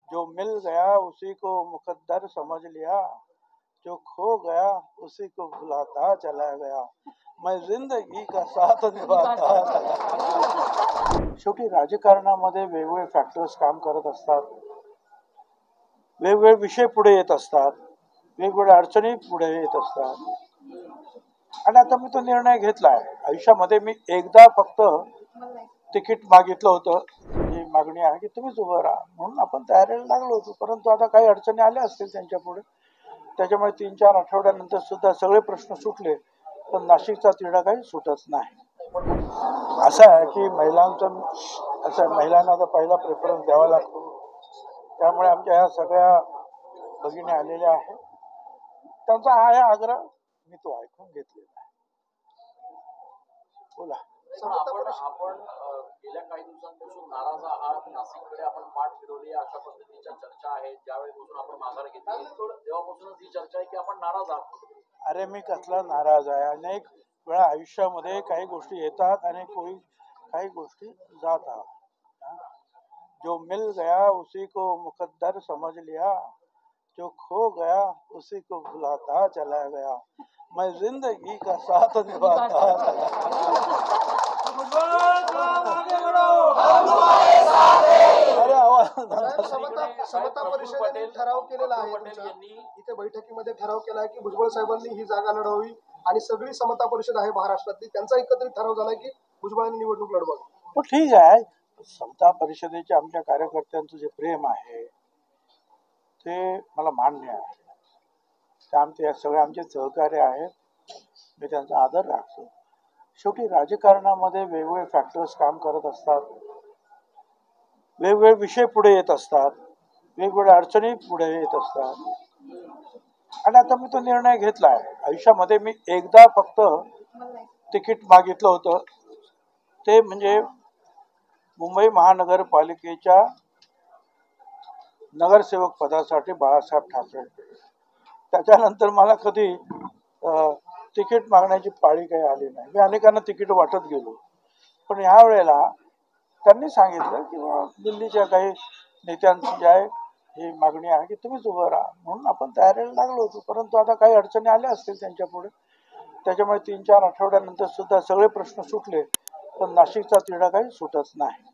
जो मिल गया उसी को मुकद्दर समझ लिया, जो खो गया उसी को भुलाता चला गया, मैं जिंदगी का साथ निभाता चला. शेवटी राजकारणामध्ये वेगवेगळे फॅक्टर्स काम करत असतात, वेगवेगळे विषय पुढे येत असतात, वेगवेगळ्या अडचणी पुढे येत असतात. आणि आता मी तो निर्णय घेतलाय आयुष्यामध्ये. मी एकदा फक्त तिकीट मागितलं होतं, ही मागणी आहे की तुम्हीच उभं राहा म्हणून आपण तयारीला लागलो होतो. परंतु आता काही अडचणी आल्या असतील त्यांच्या पुढे, त्याच्यामुळे 3-4 आठवड्यानंतर सुद्धा सगळे प्रश्न सुटले, पण नाशिकचा तिढा काही सुटत नाही. असं आहे की महिलांना आता पहिला प्रेफरन्स द्यावा लागतो. त्यामुळे आमच्या ह्या सगळ्या भगिनी आलेल्या आहेत, त्यांचा आहे आग्रह, मी तो ऐकून घेतलेला आहे. बोला. आपण गेल्या काही दिवसांपासून नाराज आहात. नाशिककडे आपण पाठ फिरवली अशा पद्धतीच्या चर्चा आहेत. ज्यावेळेपासून आपण माघार घेतली तेव्हापासूनच ही चर्चा आहे की आपण नाराज आहात. अरे मी कसला नाराज आहे. अनेक वेळा आयुष्यामध्ये काही गोष्टी येतात आणि काही गोष्टी जातात. जो मिल गया उसी को मुकद्दर समझ लिया, जो खो गया उसी को भुलाता चला गया, मैं जिंदगी का साथ निभाता चला. समता परिषदेने ठराव केलेला आहे. इथे बैठकीमध्ये ठराव केला आहे की भुजबळ साहेबांनी ही जागा लढवावी आणि सगळी समता परिषद आहे महाराष्ट्रातली, त्यांचा एकत्रित ठराव झाला की भुजबळांनी निवडणूक लढवावी. ठीक आहे. समता परिषदेचे आमच्या कार्यकर्त्यांचं जे प्रेम आहे ते मला मान्य आहे. ते सगळे आमचे सहकार्य आहेत, मी त्यांचा आदर राखतो. शेवटी राजकारणामध्ये वेगवेगळे फॅक्टर्स काम करत असतात, वेगवेगळे विषय पुढे येत असतात, वेगवेगळ्या अडचणी पुढे येत असतात. आणि आता मी तो निर्णय घेतलाय आयुष्यामध्ये. मी एकदा फक्त तिकीट मागितलं होतं, ते म्हणजे मुंबई महानगरपालिकेच्या नगरसेवक पदासाठी बाळासाहेब ठाकरे. त्याच्यानंतर मला कधी तिकीट मागण्याची पाळी काही आली नाही. मी अनेकांना तिकीट वाटत गेलो, पण ह्या वेळेला त्यांनी सांगितलं की दिल्लीच्या काही नेत्यांची जी आहे ही मागणी आहे की तुम्हीच उभं राहा म्हणून आपण तयारीला लागलो होतो. परंतु आता काही अडचणी आल्या असतील त्यांच्या पुढे, त्याच्यामुळे 3-4 आठवड्यानंतर सुद्धा सगळे प्रश्न सुटले, पण नाशिकचा तिढा काही सुटत नाही.